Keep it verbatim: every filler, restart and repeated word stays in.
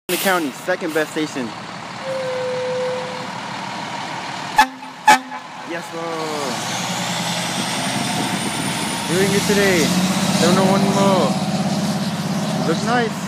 The county, second best station. Yes, bro. Doing it today. seven oh one more. Looks nice.